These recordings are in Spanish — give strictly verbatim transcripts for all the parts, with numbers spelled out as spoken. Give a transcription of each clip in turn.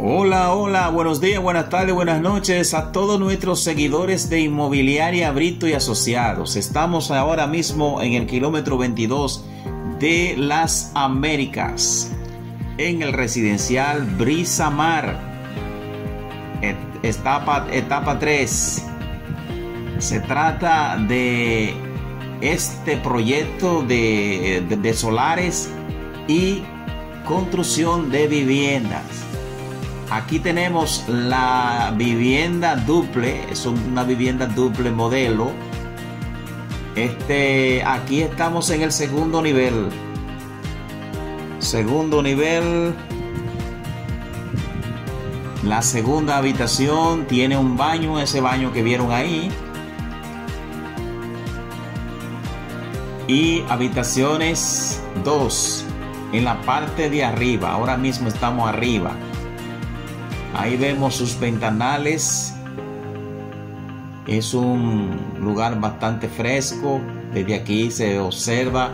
Hola, hola, buenos días, buenas tardes, buenas noches a todos nuestros seguidores de Inmobiliaria Brito y Asociados. Estamos ahora mismo en el kilómetro veintidós de las Américas, en el residencial Brisa Mar, etapa, etapa tres. Se trata de este proyecto de, de, de solares y construcción de viviendas. Aquí tenemos la vivienda duple, es una vivienda duple modelo. Este, aquí estamos en el segundo nivel. Segundo nivel. La segunda habitación tiene un baño, ese baño que vieron ahí. Y habitaciones dos en la parte de arriba. Ahora mismo estamos arriba. Ahí vemos sus ventanales. Es un lugar bastante fresco. Desde aquí se observa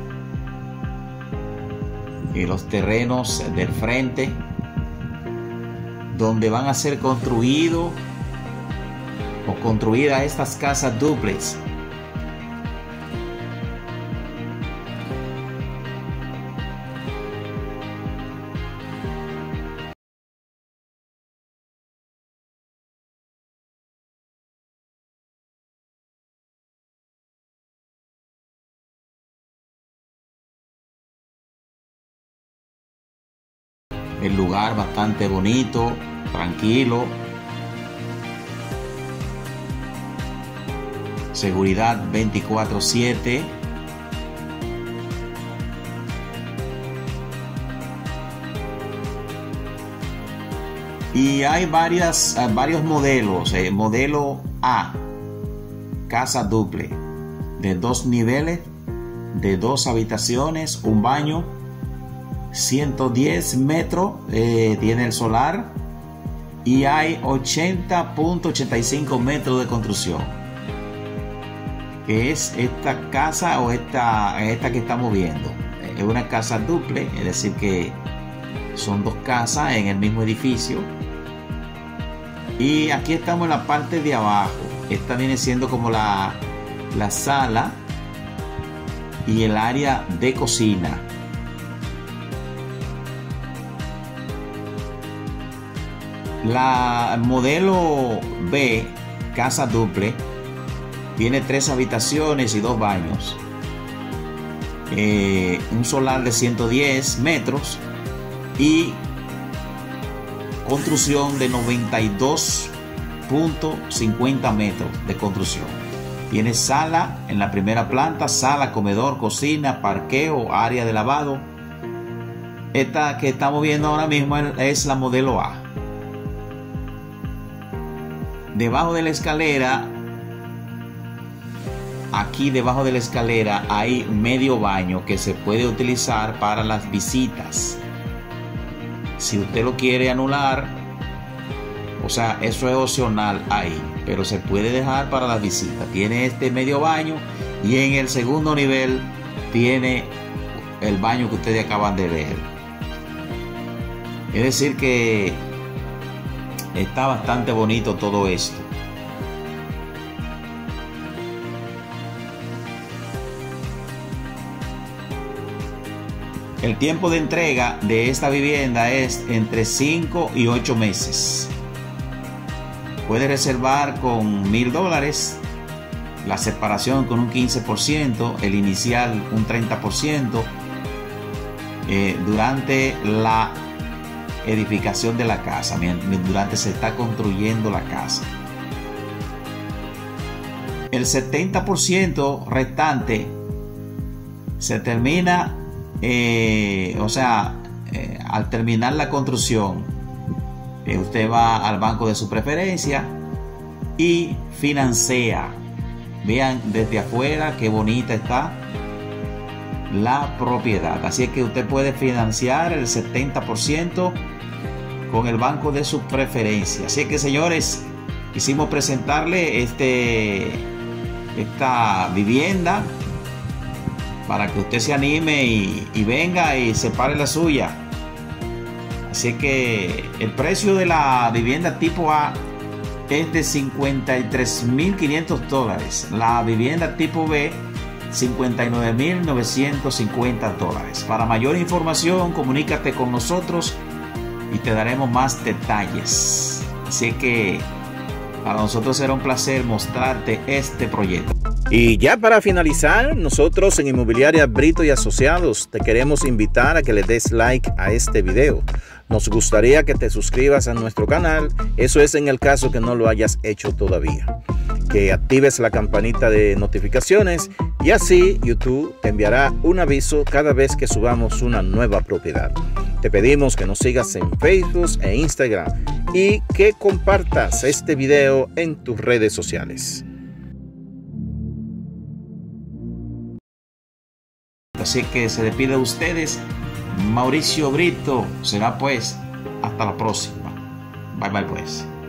y los terrenos del frente donde van a ser construidos o construidas estas casas duplex. El lugar bastante bonito, tranquilo. Seguridad veinticuatro siete. Y hay varias, varios modelos. Eh, modelo A, casa duple, de dos niveles, de dos habitaciones, un baño. ciento diez metros eh, tiene el solar y hay ochenta punto ochenta y cinco metros de construcción, que es esta casa o esta, esta que estamos viendo. Es una casa duple, es decir que son dos casas en el mismo edificio. Y aquí estamos en la parte de abajo. Esta viene siendo como la, la sala y el área de cocina. La modelo B, casa duple, tiene tres habitaciones y dos baños. Eh, un solar de ciento diez metros y construcción de noventa y dos punto cincuenta metros de construcción. Tiene sala en la primera planta, sala, comedor, cocina, parqueo, área de lavado. Esta que estamos viendo ahora mismo es la modelo A. Debajo de la escalera, aquí debajo de la escalera hay medio baño que se puede utilizar para las visitas. Si usted lo quiere anular, o sea, eso es opcional ahí, pero se puede dejar para las visitas. Tiene este medio baño y en el segundo nivel tiene el baño que ustedes acaban de ver. Es decir que está bastante bonito todo esto. El tiempo de entrega de esta vivienda es entre cinco y ocho meses. Puede reservar con mil dólares, la separación con un quince por ciento, el inicial un treinta por ciento eh, durante la edificación de la casa, durante se está construyendo la casa. El setenta por ciento restante se termina, eh, o sea, eh, al terminar la construcción, eh, usted va al banco de su preferencia y financia. Vean desde afuera qué bonita está la propiedad. Así es que usted puede financiar el setenta por ciento con el banco de su preferencia. Así que, señores, quisimos presentarle este, esta vivienda para que usted se anime y, y venga y separe la suya. Así que el precio de la vivienda tipo A es de cincuenta y tres mil quinientos dólares. La vivienda tipo B, cincuenta y nueve mil novecientos cincuenta dólares. Para mayor información, comunícate con nosotros y te daremos más detalles. Así que para nosotros será un placer mostrarte este proyecto. Y ya para finalizar, nosotros en Inmobiliaria Brito y Asociados te queremos invitar a que le des like a este video. Nos gustaría que te suscribas a nuestro canal, eso es en el caso que no lo hayas hecho todavía. Que actives la campanita de notificaciones y así YouTube te enviará un aviso cada vez que subamos una nueva propiedad. Te pedimos que nos sigas en Facebook e Instagram y que compartas este video en tus redes sociales. Así que se despide de ustedes Mauricio Brito. Será pues hasta la próxima. Bye bye pues.